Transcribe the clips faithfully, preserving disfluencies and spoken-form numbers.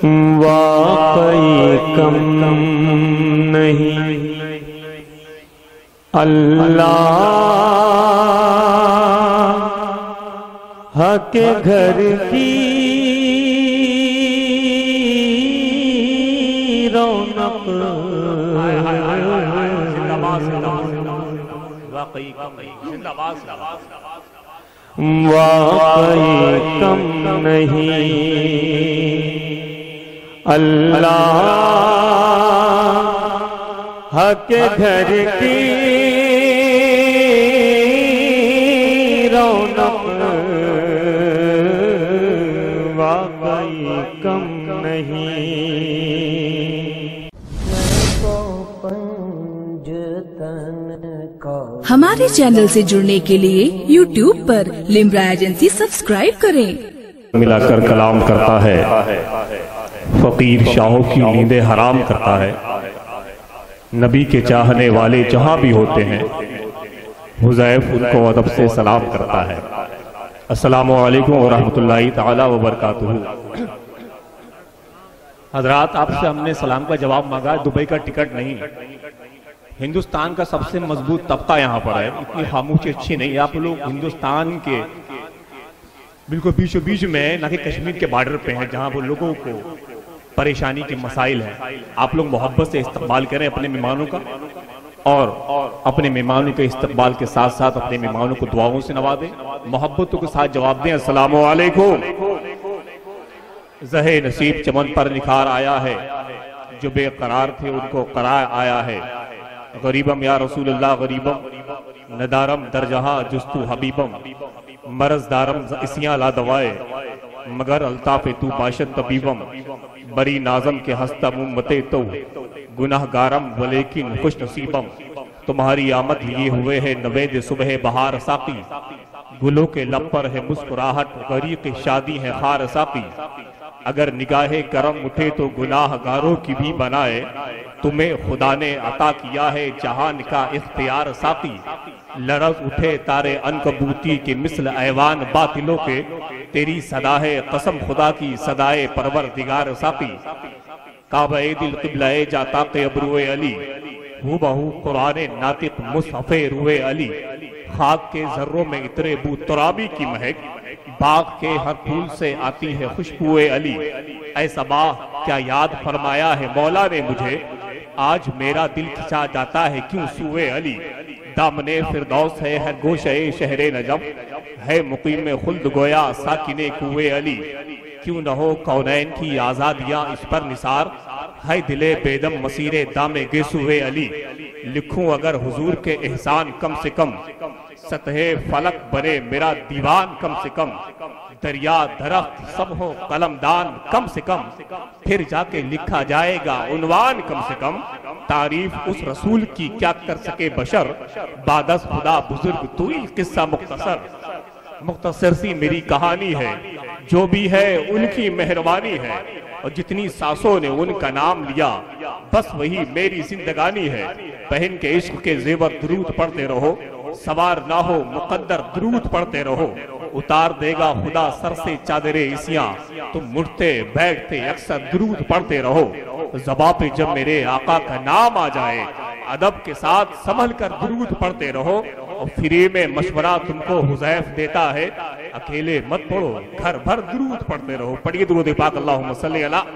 واقعی کم نہیں اللہ کے گھر کی رونق واقعی کم نہیں اللہ کے گھر کی رونق واقعی کم نہیں۔ ہمارے چینل سے جڑنے کے لیے یوٹیوب پر لمبرا ایجنسی سبسکرائب کریں۔ ملا کر کلام کرتا ہے، فقیر شاہوں کی نیندیں حرام کرتا ہے۔ نبی کے چاہنے والے جہاں بھی ہوتے ہیں، حذیف ان کو ادب سے سلام کرتا ہے۔ السلام علیکم ورحمۃ اللہ تعالی وبرکاتہ۔ حضرات، آپ سے ہم نے سلام کا جواب مانگا، دبئی کا ٹکٹ نہیں۔ ہندوستان کا سب سے مضبوط طبقہ یہاں پر ہے، اتنی خاموشی اچھی نہیں۔ آپ لوگ ہندوستان کے بالکل بیچ و بیچ میں، نہ کہ کشمیر کے بارڈر پہ ہیں جہاں وہ لوگوں کو پریشانی کے مسائل ہیں۔ آپ لوگ محبت سے استقبال کریں اپنے مہمانوں کا، اور اپنے مہمانوں کے استقبال کے ساتھ ساتھ اپنے مہمانوں کو دعاؤں سے نوازیں، محبتوں کے ساتھ جواب دیں۔ السلام علیکم۔ زہے نصیب چمن پر نکھار آیا ہے، جو بے قرار تھے ان کو قرار آیا ہے۔ غریبم یا رسول اللہ غریبم، ندارم در جہاں جستو حبیبم، مرض دارم اسیاں لا دوائے، مگر الطاف تو باشد طبیبم، بری نازم کے ہستہ ممتے تو، گناہ گارم ولیکن خوش نصیبم۔ تمہاری آمد لیے ہوئے ہے نوید صبح بہار ساقی، گلوں کے لب پر ہے مسکراہٹ، غریق شادی ہے خار ساقی۔ اگر نگاہ کرم اٹھے تو گناہ گاروں کی بھی بنائے، تمہیں خدا نے عطا کیا ہے جہان کا اختیار ساقی۔ لرز اٹھے تارے عنکبوتی کے مثل ایوان باطلوں کے، تیری صدا ہے قسم خدا کی صدائے پروردگار ساقی۔ کعبہ دل قبلہ جاتا کے ابروے علی، ہو بہو قرآن ناطق مصحف روے علی۔ خاک کے ذروں میں اترے بو ترابی کی مہک، باغ کے ہر پھول سے آتی ہے خوشبوئے علی۔ اے صبا کیا یاد فرمایا ہے مولا نے مجھے، آج میرا دل کھچا جاتا ہے کیوں سوئے علی۔ دامن فردوس ہے ہے گوشہ شہر نجم، ہے مقیم خلد گویا ساکن کوئے علی۔ کیوں نہ ہو کونین کی آزادیاں اس پر نثار، ہے دل بیدم مسیر دام گیسوئے علی۔ لکھوں اگر حضور کے احسان کم سے کم، سطح فلک بنے میرا دیوان کم سے کم۔ دریا درخت سب ہو قلم دان کم سے کم، پھر جا کے لکھا جائے گا عنوان کم سے کم۔ تعریف اس رسول کی کیا کر سکے بشر، بعد از خدا بزرگ تو ہی قصہ مختصر۔ مختصر سی میری کہانی ہے، جو بھی ہے ان کی مہربانی ہے، اور جتنی سانسوں نے ان کا نام لیا، بس وہی میری زندگانی ہے۔ پہن کے عشق کے زیور درود پڑھتے رہو، سوار نہ ہو مقدر درود پڑھتے رہو۔ اتار دے گا خدا سر سے چادر عصیاں، تم مڑتے بیٹھتے اکثر درود پڑھتے رہو۔ زباں پہ جب میرے آقا کا نام آ جائے، ادب کے ساتھ سنبھل کر درود پڑھتے رہو۔ اور فری میں مشورہ تم کو حذیف دیتا ہے، اکیلے مت پڑھو گھر بھر درود پڑھتے رہو۔ پڑھیے درود پاک، اللہم صلی اللہ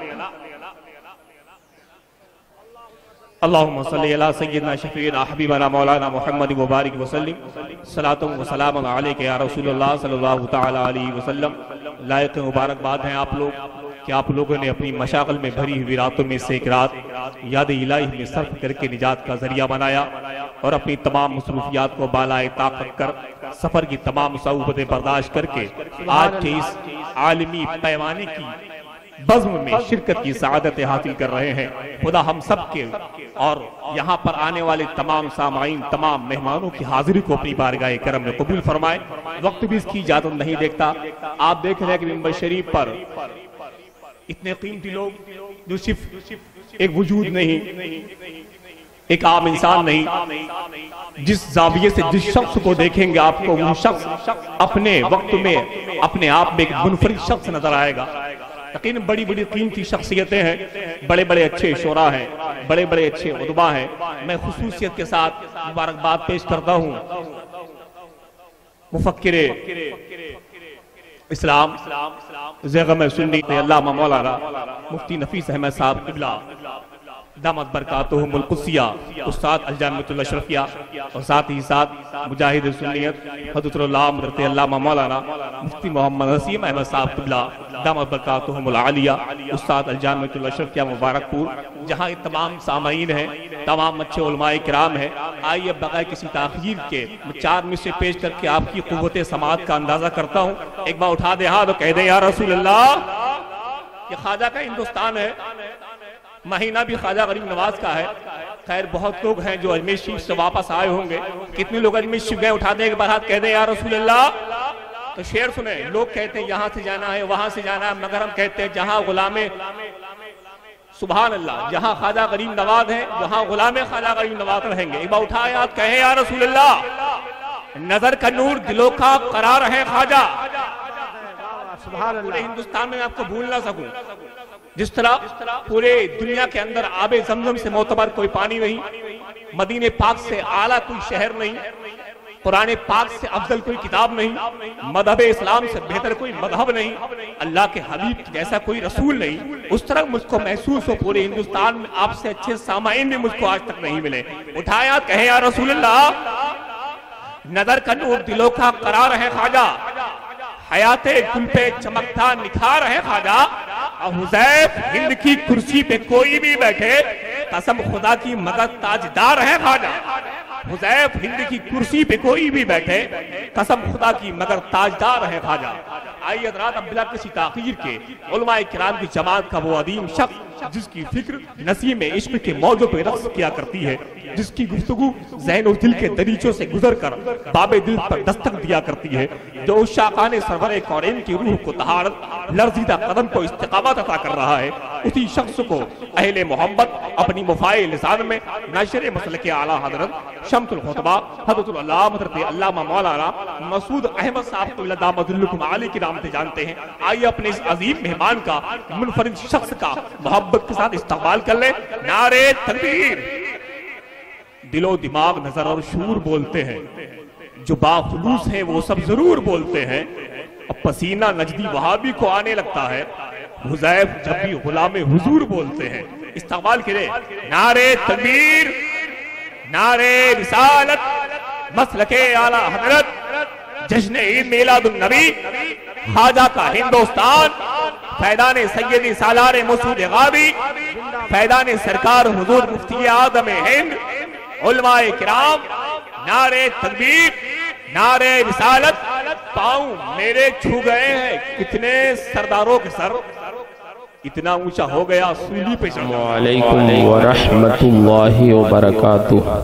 اللہم صلی اللہ سیدنا شفیعنا حبیبنا مولانا محمد مبارک وسلم۔ صلاۃ و سلام علیک یا رسول اللہ صلی اللہ تعالی علیہ وسلم۔ لائق مبارکباد ہیں آپ لوگ کہ آپ لوگوں نے اپنی مشاغل میں بھری ہوئی راتوں میں سے ایک رات یاد الہی میں صرف کر کے نجات کا ذریعہ بنایا، اور اپنی تمام مصروفیات کو بالائے طاقت کر، سفر کی تمام صعوبتیں برداشت کر کے آج کے اس عالمی پیمانے کی بزم میں شرکت کی سعادت حاصل کر رہے ہیں۔ خدا ہم سب کے اور یہاں پر آنے والے تمام سامعین، تمام مہمانوں کی حاضری کو اپنی بارگاہ کرم میں قبول فرمائے۔ وقت بھی اس کی اجازت نہیں دیکھتا، آپ دیکھ رہے ہیں کہ ممبر شریف پر اتنے قیمتی لوگ جو صرف ایک وجود نہیں، ایک عام انسان نہیں، جس زاویے سے جس شخص کو دیکھیں گے آپ کو وہ شخص اپنے وقت میں اپنے آپ میں ایک منفرد شخص نظر آئے گا۔ یقیناً بڑی بڑی قیمتی شخصیتیں ہیں، بڑے بڑے اچھے شعراء ہیں، بڑے بڑے اچھے ادبا ہیں. میں خصوصیت کے ساتھ مبارکباد پیش کرتا ہوں مفکر اسلام زیغم سنی علامہ مولانا مفتی نفیس احمد صاحب قبلہ دامت برکاتہم القدسیہ استاد الجامعۃ الاشرفیہ، اور ساتھ ہی ساتھ مجاہد سنیت حضرت اللہ حضرت علامہ مولانا مفتی محمد نسیم احمد صاحب قبلہ دامت برکاتہم العالیہ استاد الجامعۃ الاشرفیہ مبارک پور، جہاں تمام سامعین ہیں، تمام اچھے علماء کرام ہیں. آئیے بغیر کسی تاخیر کے چار میں سے پیش کر کے آپ کی قوت سماعت کا اندازہ کرتا ہوں. ایک بار اٹھا دے ہاتھ اور کہہ دے یا رسول اللہ. یہ خواجہ کا ہندوستان ہے، مہینہ بھی خواجہ غریب نواز کا ہے. خیر بہت لوگ ہیں جو اجمیر شریف سے واپس آئے ہوں گے. کتنے لوگ اجمیر شریف گئے؟ اٹھا دیں ایک بار ہاتھ، کہہ دیں یا رسول اللہ. تو شعر سنیں. لوگ کہتے ہیں یہاں سے جانا ہے وہاں سے جانا ہے، مگر ہم کہتے ہیں جہاں غلام سبحان اللہ جہاں خواجہ غریب نواز ہے وہاں غلام خواجہ غریب نواز رہیں گے. ایک بار اٹھائے ہاتھ، کہیں یا رسول اللہ. نظر کا نور دلوں کا قرار ہے خواجہ. پورے ہندوستان میں آپ کو بھول نہ سکوں. جس طرح پورے دنیا کے اندر آب زمزم سے معتبر کوئی پانی نہیں، مدینہ پاک سے اعلیٰ کوئی شہر نہیں، قرآن پاک سے افضل کوئی کتاب نہیں، مذہب اسلام سے بہتر کوئی مذہب نہیں، اللہ کے حبیب جیسا کوئی رسول نہیں، اس طرح مجھ کو محسوس ہو پورے ہندوستان میں آپ سے اچھے سامعین میں مجھ کو آج تک نہیں ملے. اٹھایا کہیں یا رسول اللہ. نظر کا نور دلوں کا قرار ہے خواجہ، حیات گل پہ چمکتا نکھار ہے خواجہ. حذیف ہند کی کرسی پہ کوئی بھی بیٹھے قسم خدا کی مگر تاجدار ہے خواجہ. حذیف ہند کی کرسی پہ کوئی بھی بیٹھے قسم خدا کی مگر تاجدار ہے خواجہ. آئیے حضرات اب بلا کسی تاخیر کے علماء کرام کی جماعت کا وہ عظیم شخص جس کی فکر نسیم عشق کے موضوع پہ رقص کیا کرتی ہے، جس کی گفتگو ذہن و دل کے دریچوں سے گزر کر باب دل پر دستک دیا کرتی ہے، جو عشاقان سرور کونین کی روح کو طہارت، لرزیدہ قدم کو استقامت عطا کر رہا ہے، اسی شخص کو اہل محبت اپنی مفاعل لسان میں ناشر مسلک اعلیٰ حضرت شمس الخطبہ حضرت اللہ حضرت علامہ مولانا مسعود احمد صاحب کو دامت العلوم عالی کی نام سے جانتے ہیں. آئیے اپنے اس عظیم مہمان کا منفرد شخص کا محبت کے ساتھ استقبال کر لیں. نعرے تکبیر. دل و دماغ نظر اور شعور بولتے ہیں، جو باخلوص ہیں وہ سب ضرور بولتے ہیں. اب پسینہ نجدی وہابی کو آنے لگتا ہے، حذیف جب بھی غلام حضور بولتے ہیں. استقبال کرے. نعرے تکبیر، نعرے رسالت، مسلک اعلیٰ حضرت، جشن عید میلاد النبی، خواجہ کا ہندوستان، فیضان سید سالار مسعود غابی، فیضان سرکار حضور مفتی اعظم ہند، علماء کرام. نعرے تکبیر، نعرے رسالت. پاؤں میرے چھو گئے ہیں کتنے سرداروں کے سر، اتنا اونچا ہو گیا سولی پہ چڑھ. وعلیکم ورحمت اللہ وبرکاتہ.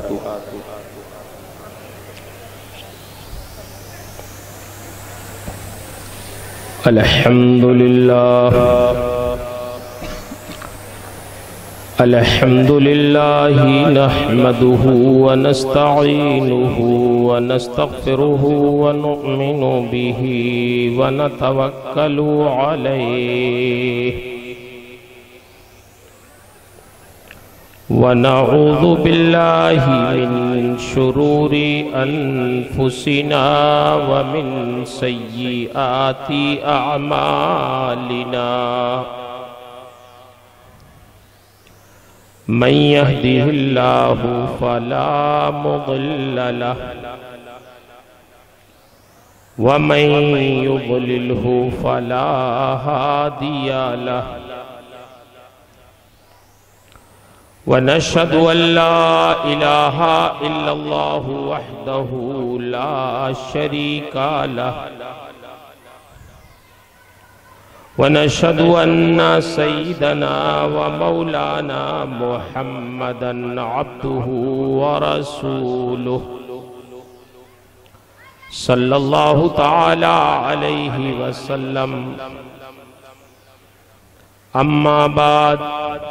الحمدللہ الحمدللہ نحمده ونستعینه ونستغفره ونؤمن به ونتوکل علیہ ونعوذ باللہ من شرور انفسنا ومن سیئات اعمالنا من يهده الله فلا مضل له ومن يضلله فلا هادي له ونشهد أن لا إله إلا الله وحده لا شريك له ونشهد أن سيدنا ومولانا محمدا عبده ورسوله صلى الله تعالى عليه وسلم. أما بعد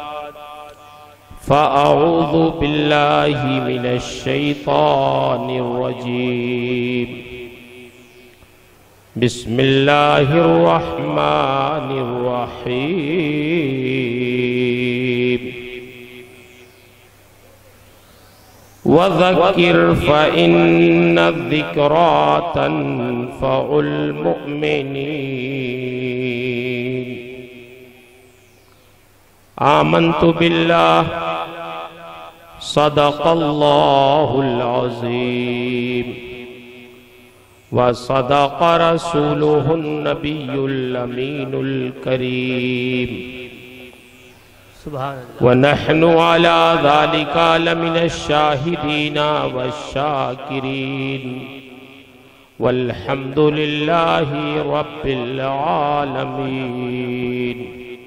فأعوذ بالله من الشيطان الرجيم. بسم اللہ الرحمن الرحیم وَذَكِّرْ فَإِنَّ الذِّكْرَى تَنفَعُ الْمُؤْمِنِينَ آمنت باللہ صدق اللہ العظیم وصدق رسولہ النبی الامین الکریم ونحن على ذلك لمن الشاهدين والشاكرين والحمد لله رب العالمين.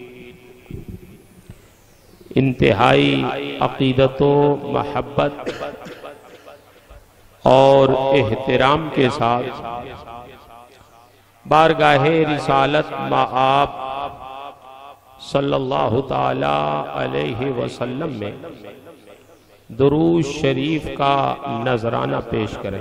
انتہائی عقیدت و محبت اور احترام کے ساتھ بارگاہ رسالت مآب صلی اللہ تعالی علیہ وسلم میں درود شریف کا نذرانہ پیش کریں.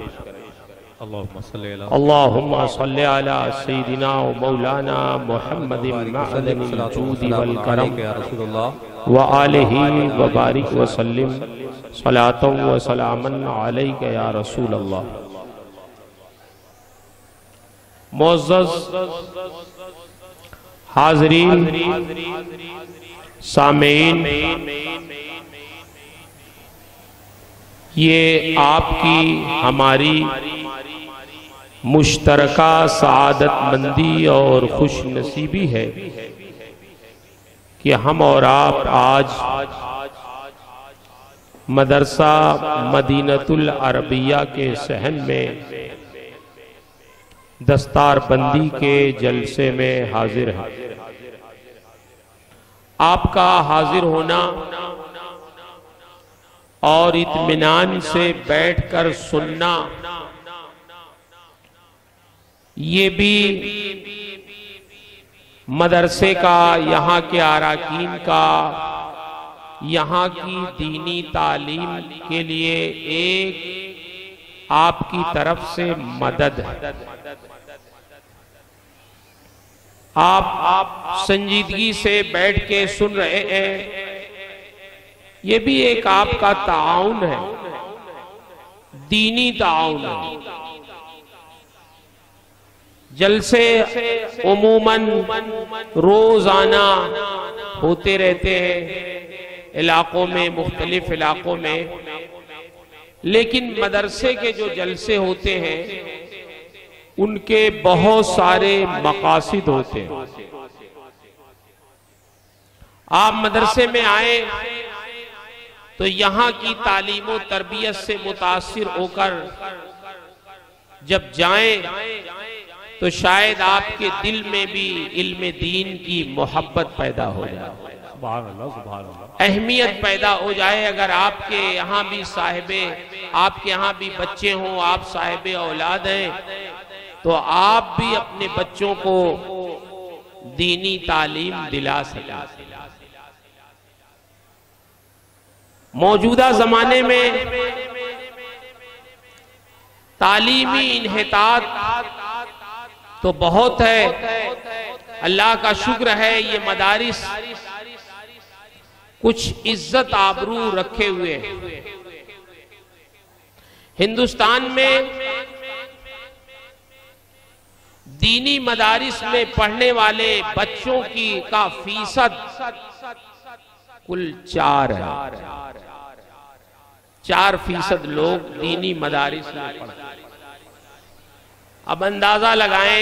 اللہم صلی علی سیدنا و مولانا محمد معدن الجود والکرم وآلہ وبارک وسلم صلاۃ و سلاما علیک یا رسول اللہ. معزز حاضرین، سامعین، یہ آپ کی ہماری مشترکہ سعادت مندی اور خوش نصیبی ہے کہ ہم اور آپ آج مدرسہ مدینۃ العربیہ کے صحن میں دستار بندی کے جلسے میں حاضر ہیں. آپ کا حاضر ہونا اور اطمینان سے بیٹھ کر سننا یہ بھی مدرسے کا، یہاں کے اراکین کا، یہاں کی دینی تعلیم کے لیے ایک آپ کی طرف سے مدد ہے. آپ سنجیدگی سے بیٹھ کے سن رہے ہیں، یہ بھی ایک آپ کا تعاون ہے، دینی تعاون ہے. جلسے عموماً روزانہ ہوتے رہتے ہیں علاقوں میں، مختلف علاقوں میں، لیکن مدرسے کے جو جلسے ہوتے ہیں ان کے بہت سارے مقاصد ہوتے ہیں. آپ مدرسے میں آئیں تو یہاں کی تعلیم و تربیت سے متاثر ہو کر جب جائیں تو شاید آپ کے دل میں بھی علم دین کی محبت پیدا ہو جائے، اہمیت پیدا ہو جائے. اگر آپ کے یہاں بھی صاحب آپ کے یہاں بھی بچے ہوں، آپ صاحب اولاد ہیں، تو آپ بھی اپنے بچوں کو دینی تعلیم دلا سکیں. موجودہ زمانے میں تعلیمی انحطاط تو بہت ہے، اللہ کا شکر ہے یہ مدارس کچھ عزت آبرو رکھے ہوئے ہیں. ہندوستان میں دینی مدارس میں پڑھنے والے بچوں کی کا فیصد کل چار ہے. چار فیصد لوگ دینی مدارس میں پڑھتے ہیں. اب اندازہ لگائیں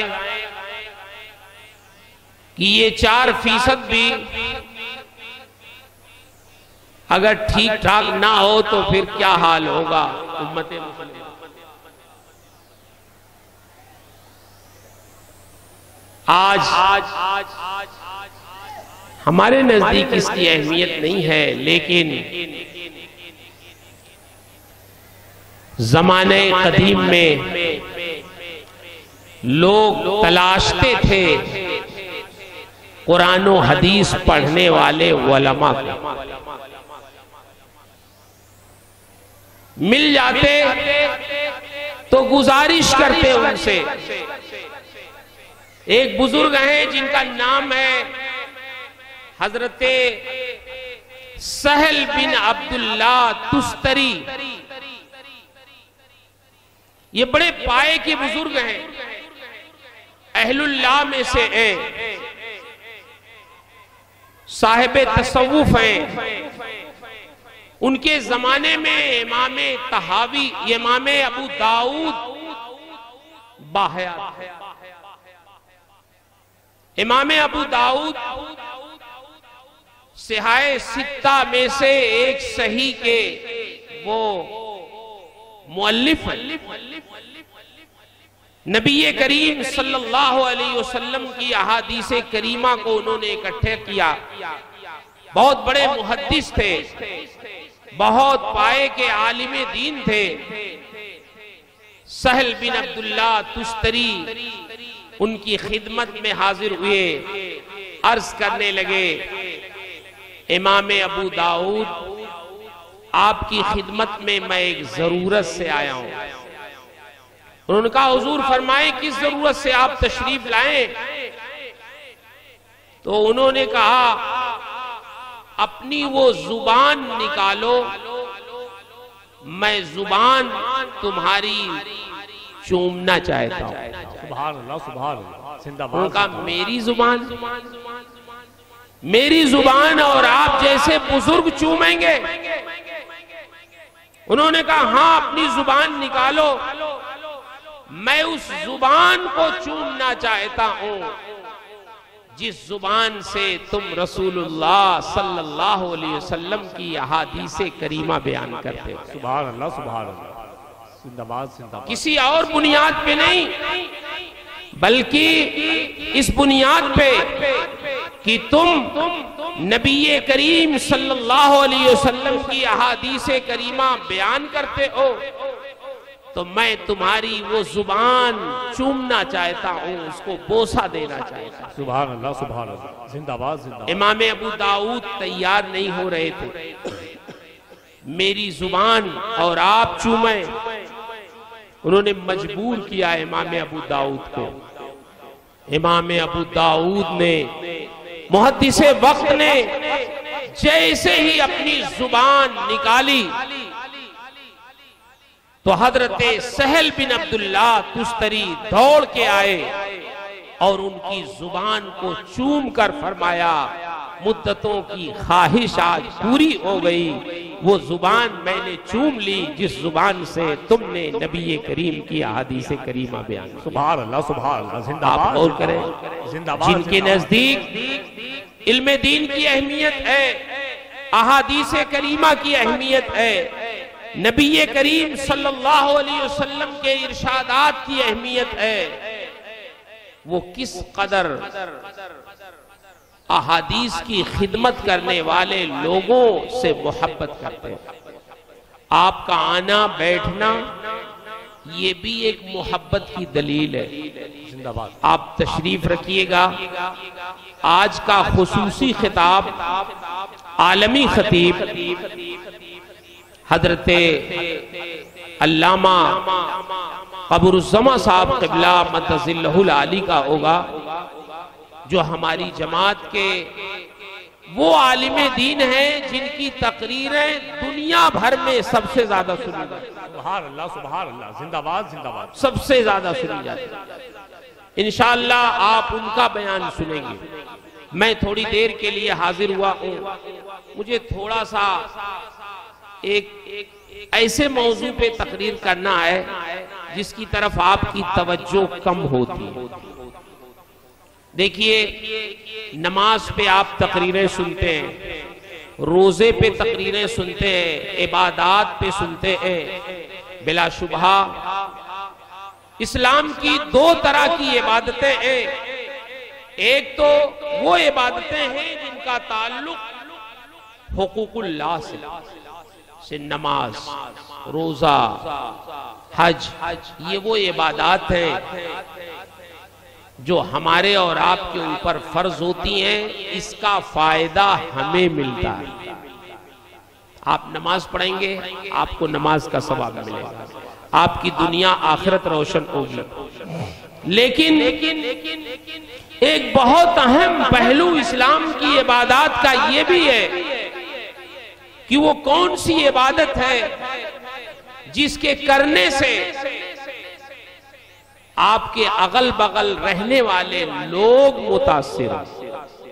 کہ یہ چار فیصد بھی اگر ٹھیک ٹھاک نہ ہو تو پھر کیا حال ہوگا امت مسلمہ. آج ہمارے نزدیک اس کی اہمیت نہیں ہے، لیکن زمانے قدیم میں لوگ تلاشتے تھے قرآن و حدیث پڑھنے والے علماء کو. مل جاتے تو گزارش کرتے ان سے ایک بزرگ ہیں جن کا نام ہے حضرت سہل بن عبداللہ تستری. یہ بڑے پائے کے بزرگ ہیں، اہل اللہ میں سے ہیں، صاحب تصوف ہیں. ان کے زمانے میں امام طحاوی، امام ابو داؤد باحیات، امام ابو داؤد صحائح ستہ میں سے ایک صحیح کے وہ مؤلف ہیں. نبی کریم صلی اللہ علیہ وسلم کی احادیث کریمہ کو انہوں نے اکٹھے کیا. بہت بڑے محدث تھے، بہت پائے کے عالم دین تھے. سہل بن عبداللہ تستری ان کی خدمت میں حاضر ہوئے، عرض کرنے لگے امام ابو داؤد آپ کی خدمت میں میں ایک ضرورت سے آیا ہوں. انہوں نے کہا حضور فرمائیں کس ضرورت سے آپ تشریف لائیں؟ تو انہوں نے کہا اپنی وہ زبان نکالو، میں زبان تمہاری چومنا چاہتا ہوں. سبحان اللہ سبحان اللہ زندہ انہوں نے باد. کہا میری زبان میری زبان اور آپ جیسے بزرگ چومیں گے؟ انہوں نے کہا ہاں اپنی زبان نکالو، میں اس زبان کو چومنا چاہتا ہوں جس زبان سے تم رسول اللہ صلی اللہ علیہ وسلم کی احادیث کریمہ بیان کرتے ہو. سبحان اللہ سبحان اللہ زندہ باد زندہ باد. کسی اور بنیاد پہ نہیں، بلکہ اس بنیاد پہ کہ تم نبی کریم صلی اللہ علیہ وسلم کی احادیث کریمہ بیان کرتے ہو تو میں تمہاری وہ زبان چومنا چاہتا ہوں، اس کو بوسہ دینا چاہتا ہوں. سبحان اللہ سبحان اللہ زندہ باد زندہ باد. امام ابو داؤد تیار نہیں ہو رہے تھے. میری زبان اور آپ چومیں. انہوں نے مجبور کیا امام ابو داؤد کو. امام ابو داؤد نے، محدث وقت نے جیسے ہی اپنی زبان نکالی تو حضرت سہل بن عبداللہ تستری دوڑ کے آئے اور ان کی زبان کو چوم کر فرمایا مدتوں کی خواہش آج پوری ہو گئی، وہ زبان میں نے چوم لی جس زبان سے تم نے نبی کریم کی احادیث کریمہ بیان کی. سبحان اللہ سبحان اللہ زندہ آپ باد غور کریں، زندہ باد. جن کے نزدیک علم دین کی اہمیت ہے، احادیث کریمہ کی اہمیت ہے، نبی کریم صلی اللہ علیہ وسلم کے ارشادات کی اہمیت ہے، وہ کس قدر احادیث کی خدمت کرنے والے لوگوں سے محبت کرتے ہیں. آپ کا آنا بیٹھنا یہ بھی ایک محبت کی دلیل ہے. زندہ باد. آپ تشریف رکھیے گا. آج کا خصوصی خطاب عالمی خطیب حضرت علامہ قبر الزماں صاحب قبلہ مدظلہ العالی کا ہوگا، جو ہماری جماعت کے وہ عالم دین ہیں جن کی تقریریں دنیا بھر میں سب سے زیادہ سنی جاتی ہیں. سبحان اللہ سبحان اللہ زندہ باد زندہ باد. سب سے زیادہ سنی جاتی ہے. انشاءاللہ آپ ان کا بیان سنیں گے. میں تھوڑی دیر کے لیے حاضر ہوا ہوں. مجھے تھوڑا سا ایک ایسے موضوع پہ تقریر کرنا ہے جس کی طرف آپ کی توجہ کم ہوتی ہے. دیکھیے، نماز پہ آپ تقریریں سنتے ہیں، روزے پہ تقریریں سنتے ہیں، عبادات پہ سنتے ہیں. بلا شبہ اسلام کی دو طرح کی عبادتیں ہیں. ایک تو وہ عبادتیں ہیں جن کا تعلق حقوق اللہ سے سے نماز، روزہ، حج، یہ وہ عبادات ہیں جو ہمارے اور آپ کے اوپر فرض ہوتی ہیں. اس کا فائدہ ہمیں ملتا ہے. آپ نماز پڑھیں گے، آپ کو نماز کا ثواب ملے گا، آپ کی دنیا آخرت روشن ہوگی. لیکن ایک بہت اہم پہلو اسلام کی عبادات کا یہ بھی ہے کہ وہ کون سی عبادت ہے جس کے کرنے سے آپ کے اغل بغل رہنے والے لوگ متاثر ہوں،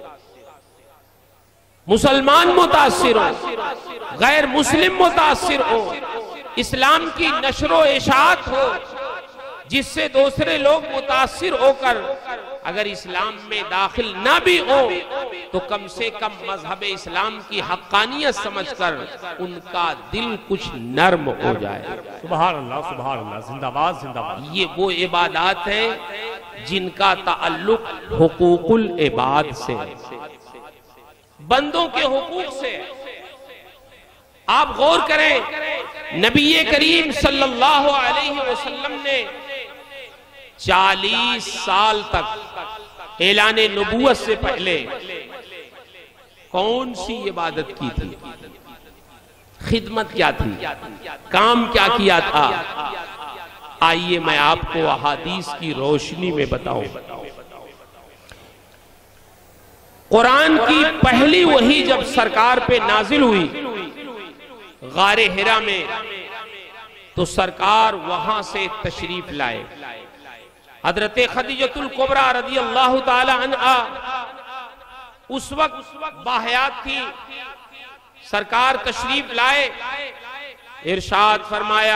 مسلمان متاثر ہوں، غیر مسلم متاثر ہوں، اسلام کی نشر و اشاعت ہو، جس سے دوسرے لوگ متاثر ہو کر اگر اسلام میں داخل نہ بھی ہو تو کم سے کم مذہب اسلام کی حقانیت سمجھ کر ان کا دل کچھ نرم ہو جائے۔ سبحان اللہ سبحان اللہ، زندہ باد زندہ باد۔ یہ وہ عبادات ہیں جن کا تعلق حقوق العباد سے، بندوں کے حقوق سے۔ آپ غور کریں، نبی کریم صلی اللہ علیہ وسلم نے چالیس سال تک اعلان نبوت سے پہلے کون سی عبادت کی تھی؟ خدمت کیا تھی؟ کام کیا کیا تھا؟ آئیے میں آپ کو احادیث کی روشنی میں بتاؤں۔ قرآن کی پہلی وحی جب سرکار پہ نازل ہوئی غار حرا میں، تو سرکار وہاں سے تشریف لائے۔ حضرت خدیجۃ الکبریٰ رضی اللہ تعالی عنہا اس وقت باحیات تھی، سرکار تشریف لائے، ارشاد فرمایا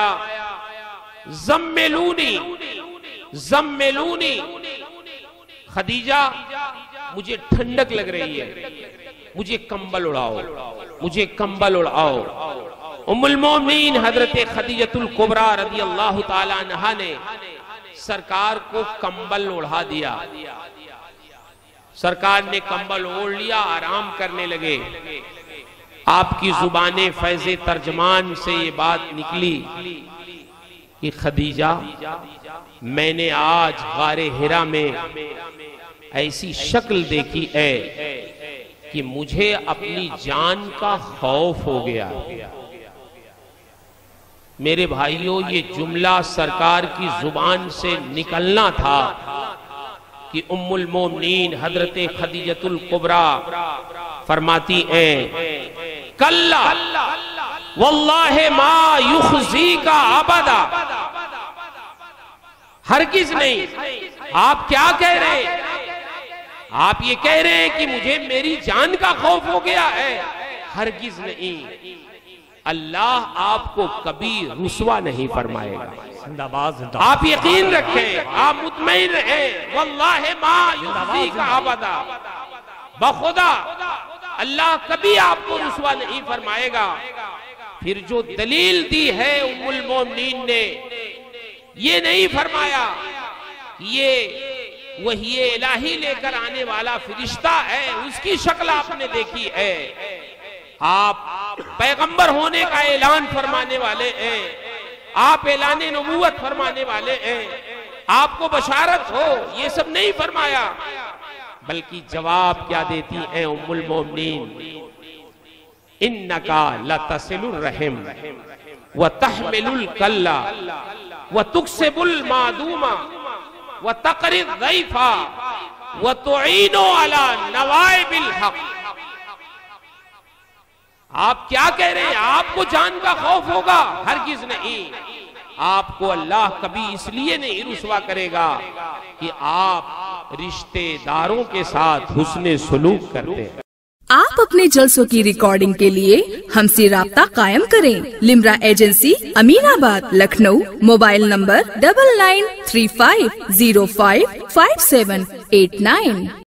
زملونی زملونی، خدیجہ مجھے ٹھنڈک لگ رہی ہے، مجھے کمبل اڑاؤ، مجھے کمبل اڑاؤ۔ ام المومنین حضرت خدیجۃ الکبریٰ رضی اللہ تعالی عنہا نے سرکار کو کمبل اڑا دیا، سرکار نے کمبل اوڑھ لیا، آرام کرنے لگے۔ آپ کی زبان فیض ترجمان سے یہ بات نکلی کہ خدیجہ میں نے آج غار حرا میں ایسی شکل دیکھی ہے کہ مجھے اپنی جان کا خوف ہو گیا۔ میرے بھائیوں، یہ جملہ سرکار کی زبان سے نکلنا تھا کہ ام المومنین حضرت خدیجۃ الکبریٰ فرماتی ہیں کلا واللہ ما یخزیک ابدا، ہرگز نہیں۔ آپ کیا کہہ رہے ہیں؟ آپ یہ کہہ رہے ہیں کہ مجھے میری جان کا خوف ہو گیا ہے؟ ہرگز نہیں، اللہ آپ کو کبھی رسوا نہیں فرمائے گا۔ زندہ باد زندہ آپ یقین رکھیں، آپ مطمئن رہیں، واللہ ما یخزیک ابدا، بخدا اللہ کبھی آپ کو رسوا نہیں فرمائے گا۔ پھر جو دلیل دی ہے ام المومنین نے، یہ نہیں فرمایا یہ وحی الہی لے کر آنے والا فرشتہ ہے، اس کی شکل آپ نے دیکھی ہے، آپ پیغمبر ہونے کا اعلان فرمانے والے ہیں، آپ اعلان نبوت فرمانے والے ہیں، آپ کو بشارت ہو، یہ سب نہیں فرمایا۔ بلکہ جواب کیا دیتی ہیں ام المومنین؟ انکا لتصل الرحم وتحمل الکل وتکسب المعدوم وتقری الضیف وتعین علی نوائب الحق۔ آپ کیا کہہ رہے ہیں؟ آپ کو جان کا خوف ہوگا؟ ہرگز نہیں، آپ کو اللہ کبھی اس لیے نہیں رسوا کرے گا کہ آپ رشتہ داروں کے ساتھ حسن سلوک کرتے ہیں۔ آپ اپنے جلسوں کی ریکارڈنگ کے لیے ہم سے رابطہ قائم کریں۔ لمرا agency, Aminabad, Lucknow. Mobile number double nine three five zero five five seven eight nine.